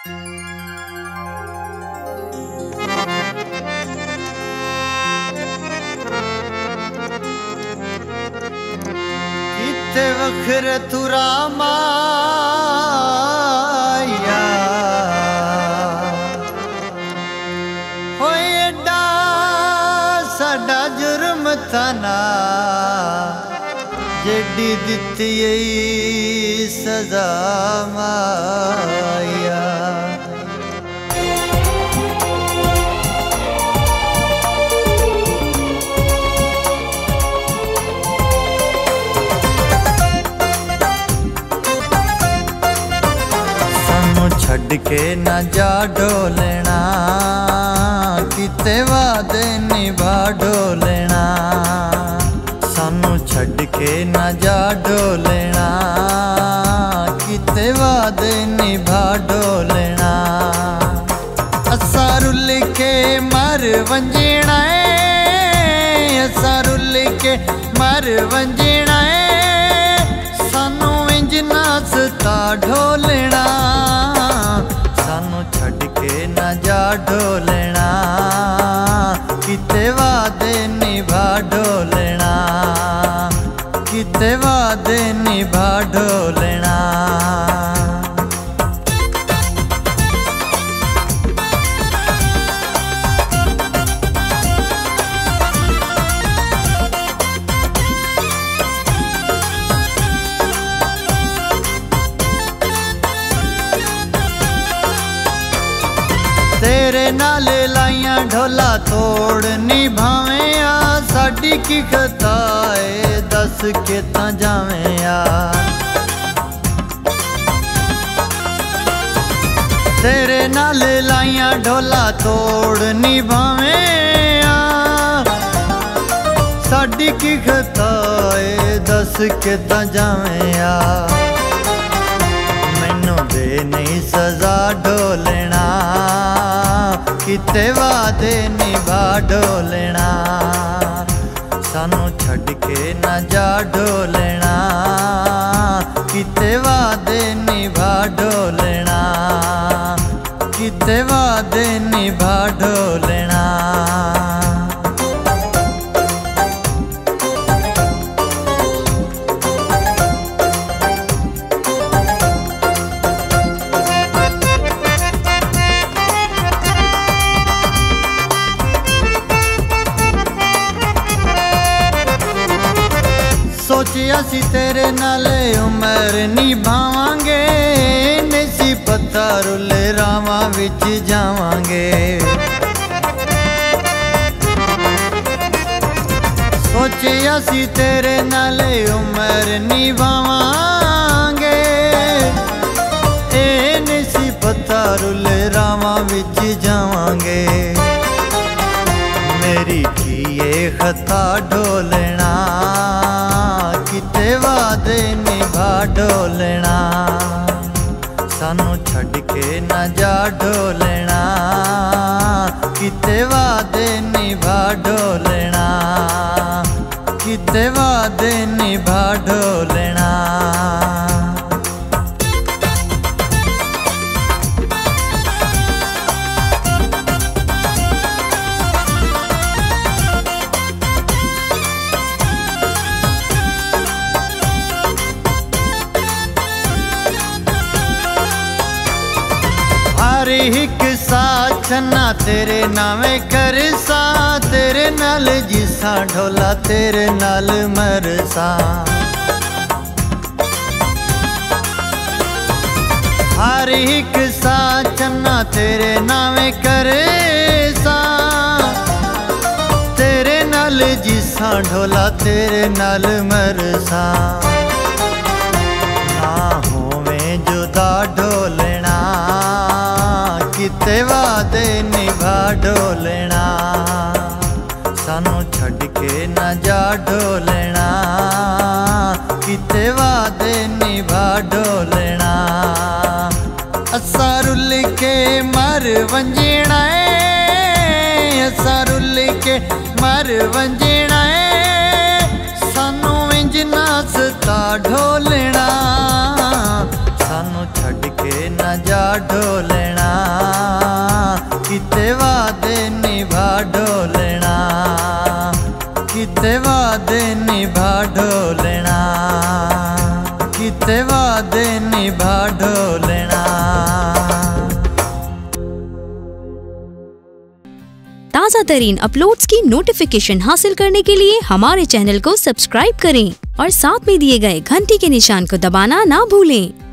किते वखरे तू रामाया होए एडा साडा जुर्म थाना जेडी दित्ती सजा माया। सानू छड़ के ना जा डोलना किते वादे निभा डोलना। सानू छड़ के ना जा डोलना किते वादे निभा डोलना। असा रुल के मर वंजना है असा रुल के मर वंजना है। सानू इंज ना सता ढोलना सानू छड़ के ना जा डोलना किते वादे निभा डोलना किते वादे निभा डोलना। तेरे नाल लाइया ढोला तोड़ निभावे आ साडी की खता है दस के ता जावे आ। तेरे नाल लाइया ढोला तोड़ निभावे आ साडी की खता है दस के ता जावे आ। मैनू दे नहीं सजा ढोलना किते वादे निभा डोलना। सानू छड़ के ना जा डोलना किते वादे निभा डोलना किते वादे निभा डोलना। सोचिया सी तेरे नाले उमर निभावांगे नसी पता रुले रामा विच जावांगे। सोचिया सी तेरे नाले उमर निभावांगे ए नसी पता रुले रामा विच जावांगे। मेरी की ये खता ढोलना किते वादे निभा डोलना। सानू छड़ के ना जा डोलना किते वादे निभा डोलना किते वादे निभा डोलना। हर एक साथ छन्ना तेरे नावे कर सा तेरे नाल जिसा ढोला तेरे नाल मरसा। हर एक साथ छन्ना तेरे नावे कर सा तेरे नाल जिसा ढोला तेरे नाल मरसा। ना होवे जुदा ढोलना किते वादे निभा डोलना। सानू छड़ के ना जा डोलना किते वादे निभा डोलना। असा रुल के मर वंजना है असा रुल के मर वंजना है। सानू इंज ना सता ढोलना सानू छड़ के ना जा डोलना किते वादे निभा ढोलना, किते वादे निभा ढोलना। ताज़ा तरीन अपलोड्स की नोटिफिकेशन हासिल करने के लिए हमारे चैनल को सब्सक्राइब करें और साथ में दिए गए घंटी के निशान को दबाना ना भूलें।